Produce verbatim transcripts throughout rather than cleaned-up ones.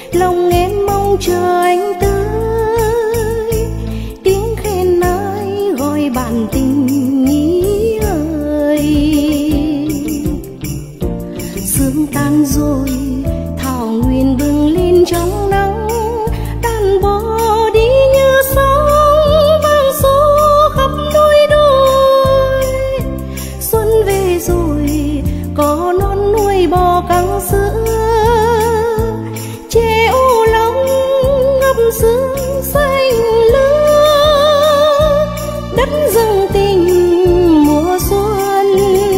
lòng em mong chờ anh tới. Tiếng khen ai gọi bạn tình ý ơi. Sương tan rồi thảo nguyên bừng lên trong nắng, đàn bò đi như sóng vang số khắp núi đồi. Xuân về rồi có non nuôi bò căng sữa, trẻ ô long ngập sương xanh lơ, đất dâng tình mùa xuân.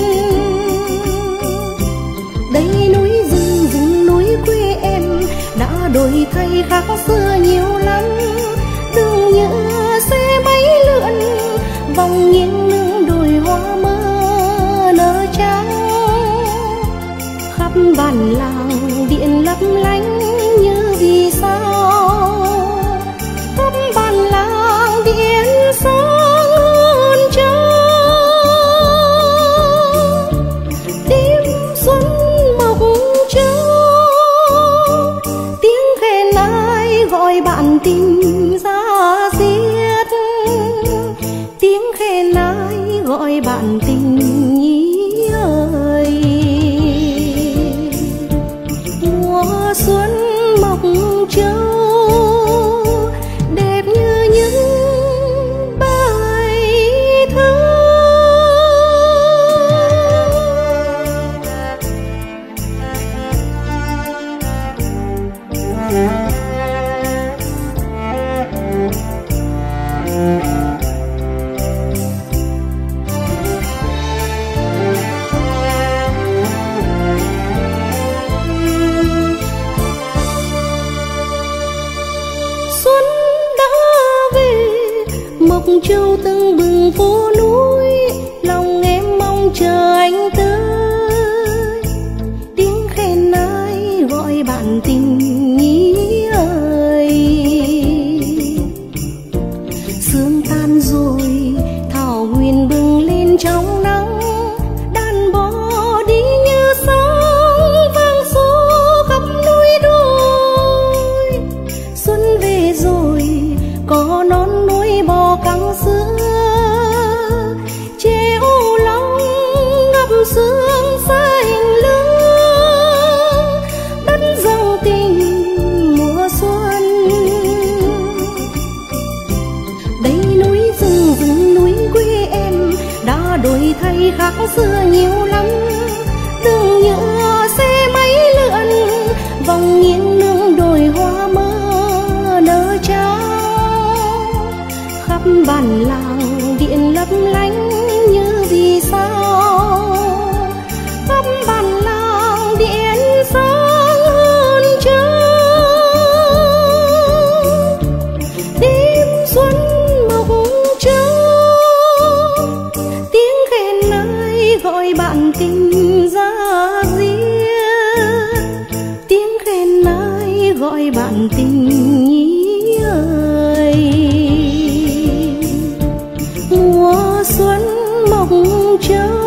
Đây núi rừng rừng núi quê em đã đổi thay khác xưa nhiều lắm. Đường nhựa xe máy lượn vòng nghiêng nương đồi hoa mơ nở trắng. Khắp bản làng điện lấp lánh như vì sao, khắp bản làng điện sáng hơn trăng. Đêm xuân mộc châu, tiếng khen ai gọi bạn tình ra diết. Tiếng khen ai gọi bạn tình ý ơi. Mùa xuân mộc châu đẹp như những bài thơ. Xuân đã về, mộc châu tưng bừng phố núi, lòng em mong chờ anh tới. Tiếng khen ai gọi bạn tình ý ơi. Sương tan rồi thảo nguyên bừng lên trong nắng, đàn bò đi như sóng vang số khắp núi đồi. Xuân về rồi có non nuôi bò căng sữa, trẻ ô long ngập sương xanh lơ, đất dâng tình mùa xuân. Đây núi rừng rừng núi quê em đã đổi thay khác xưa nhiều lắm. Đường nhựa xe máy lượn vòng nghiêng nương đồi hoa mơ nở trắng. Khắp bản làng điện lấp lánh như vì sao, khắp bản làng điện sáng hơn trăng. Đêm xuân mộc châu, tiếng khen ai gọi bạn tình ra diết. Tiếng khen ai gọi bạn tình ý ơi. Mùa xuân mộc châu